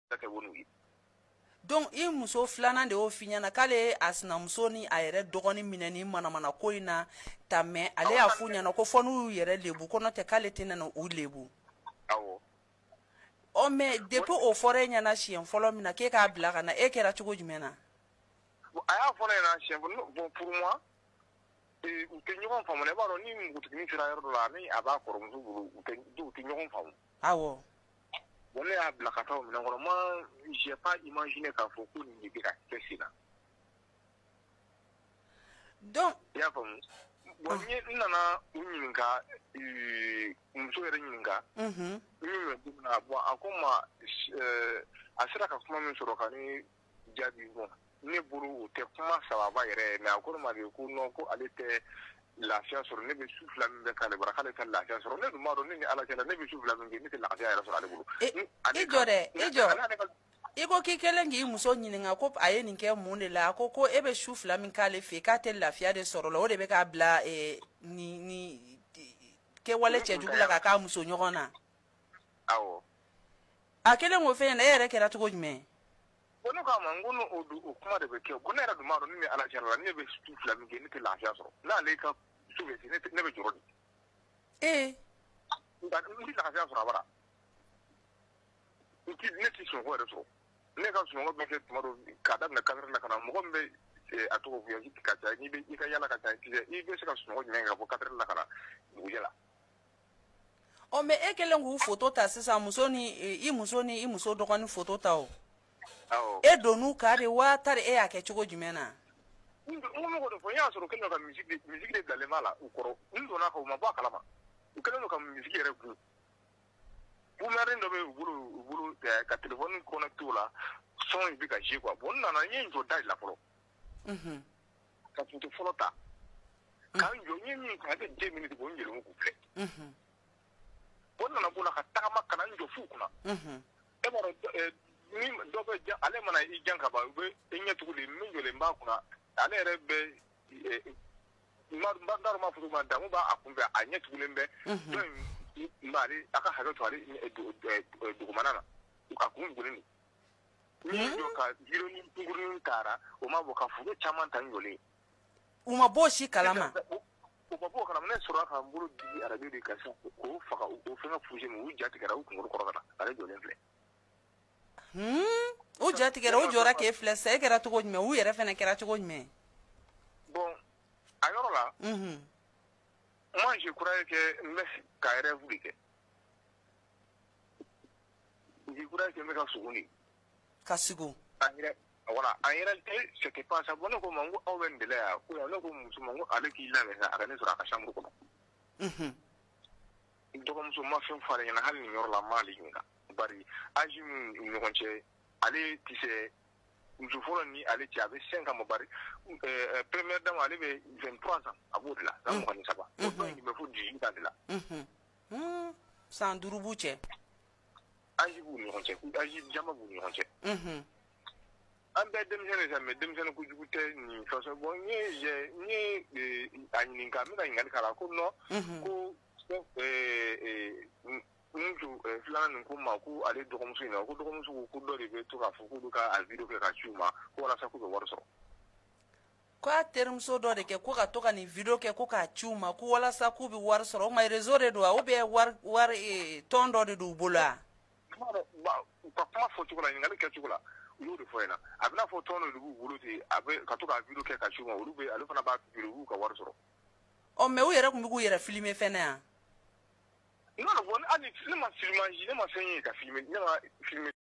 donc i muso filanan de y'o f'i ɲɛna k'ale a sinamuso ni a yɛrɛ dɔgɔnin minɛ ni manamana ko in na ta mɛ ale y'a f'u ɲɛna ko fɔ n'u y'u yɛrɛ lebu ko n'o tɛ k'ale tɛ nana u lebu. Mais depuis o fɔra e ɲɛna siɲɛ fɔlɔ min na k'e k'a bila ka na e kɛra cogo jumɛn na? A y'a fɔ ne ɲɛna siɲɛ fɔlɔ bon pour moi u tɛ ɲɔgɔn faamu ne b'a dɔn ni npogotiginin sera yɔrɔ dɔ la ni a b'a kɔrɔmuso bolo u tɛ ɲɔgɔn faamu. Awɔ. Bon ne y'a bila ka taa o minɛn kɔnɔ moi j'ai pas imaginé k'a fɔ ko nin de bɛ ka kɛ sen na. Donc i y'a faamu bon n nana u ɲininka muso yɛrɛ ɲininka min bɛ dumuni bon a ko n ma a sera ka kuma min sɔrɔ ka ne jaabi bon ne bolo o tɛ kuma sababa yɛrɛ ye mais a ko ne ma de ko non ko ale tɛ lafiya sɔrɔ ne bɛ su fila min bɛ k'ale bara k'ale tɛ lafiya sɔrɔ ne dun b'a dɔn ne ni ala cɛ la ne bɛ su fila min kɛ ne tɛ lafiya yɛrɛ sɔrɔ ale bolo. I jɔ dɛ i jɔ i ko k'i kɛlen k'i muso ɲininka ko a ye nin kɛ mun de la ko e bɛ su fila min k'ale fɛ k'a tɛ lafiya de sɔrɔ la o de bɛ k'a bila ni kɛwale cɛjugu la ka k'a muso ɲɔgɔn na. Awɔ. A kɛlen k'o fɛn ɲɛna e yɛrɛ kɛra cogo jumɛn? Ko ne k'a ma n ko o kuma de bɛ kɛ ko ne yɛrɛ dun b'a dɔn ne ni ala cɛ la ne bɛ su fila min kɛ ne tɛ lafiya sɔrɔ n'ale ka so bɛ se ne bɛ jɔrɔ de. Nka n tɛ lafiya sɔrɔ a bara ne tɛ sunɔgɔ yɛrɛ sɔrɔ ne ka sunɔgɔ bɛ kɛ tuma dɔ k'a daminɛ 4 heures la ka na mɔgɔ min bɛ a tɔgɔ fɔ i ka ca i ka yala ka ca i bɛ se ka sunɔgɔ jumɛn ka bɔ 4 heures la ka na dugujɛ la. Mais e kɛlen k'u photo ta sisan muso ni i muso dɔgɔnin photo ta o. Awɔ. E donn'u ka de wa tari e y'a kɛ cogo jumɛn na? N m'o de fɔ n y'a sɔrɔ kɛlen don ka musique de bilalen b'a la u kɔrɔ n donna kan u ma bɔ a kalama u kɛlen don ka musique yɛrɛ gun boomerang dɔ bɛ u bolo ka téléphone connecté o la son in bɛ ka jouer quoi bon n nana n ye n jɔ da de la fɔlɔ ka photo fɔlɔ ta ka n jɔ n ye min kɛ a bɛ 2 minutes bɔ n yɛlɛnna k'u filɛ bon n nana b'o la ka tagama ka na n jɔ f'u kunna e b'a dɔn ni dɔ bɛ jan ale mana i jan ka ban u bɛ i ɲɛ tugu de min jɔlen b'a kunna ale yɛrɛ bɛ n t'a dɔn n b'a fɔ cogo min na damu b'a kunfɛ a ɲɛ tugulen bɛ dɔ in m'ale a ka hakɛ to ale dugumana na a kun gunnen don n ye jɔ ka vidéo kunkurunin taara o ma bɔ ka photo caman ta n jɔlen. U ma bɔ o si kalama. U ma bɔ o kalama ne sɔrɔla ka n bolo digi radio de kan sisan k'o faga o fɛngɛ fusé min u ja tigɛra u kunkolo kɔrɔ ka na ale jɔlen filɛ. U ja tigɛra u jɔra k'e filɛ sisan e kɛra cogo jumɛn u yɛrɛ fɛnɛ kɛra cogo jumɛn? Bon a yɔrɔ la moi je croyais que n bɛ ka rêve de kɛ je croyais que n bɛ ka sugu de ka sugu voilà en réalité c'était pas ça bon ne ko ma n ko aw bɛ nin de la yan ko ne ko muso ma n ko ale k'i labɛn sa a ka ne sɔrɔ a ka chambre kɔnɔ dɔgɔmuso ma fɛn fɔ ale ɲɛna hali nin yɔrɔ la n m'ale ɲininka bari âge min ni ɲɔgɔn cɛ ale tɛ se muso fɔlɔ ni ale cɛ a bɛ 5 ans ma bari première dame ale bɛ 23 ans a b'o de la san 23 o dɔ in bɛ fɔ 18 ans de la san 5 b'u cɛ âge b'u ni ɲɔgɔn cɛ âge jama b'u ni ɲɔgɔn cɛ an bɛɛ denmisɛnnin de sa mais denmisɛnnin kojugu tɛ nin façon bon n ye a ɲininka n bɛ ka ɲininkali k'a la ko non ko muso filanan nin ko ma ko ale dɔgɔmuso in na ko dɔgɔmuso ko dɔ de bɛ to k'a fɔ k'olu ka a vidéo kɛ ka ci u ma ko walasa k'u bɛ wari sɔrɔ. Ko a terimuso dɔ de kɛ ko ka to ka nin vidéo kɛ ko k'a ci u ma ko walasa k'u bɛ wari sɔrɔ o ma réseau de don wa ou bien wari tɔn dɔ de don u bolo wa? U ka kuma fɔcogo la ɲininkali kɛcogo la u y'o de fɔ yen na a bɛna fɔ tɔn dɔ de b'u bolo ten a bɛ ka to ka vidéo kɛ ka ci u ma olu bɛ ale fana b'a publier u b'u ka wari sɔrɔ. Mais u yɛrɛ tun bɛ k'u yɛrɛ filmer fɛnɛ yan? Non, bon, ne ma fɛn ye ka filmer ne ma filmer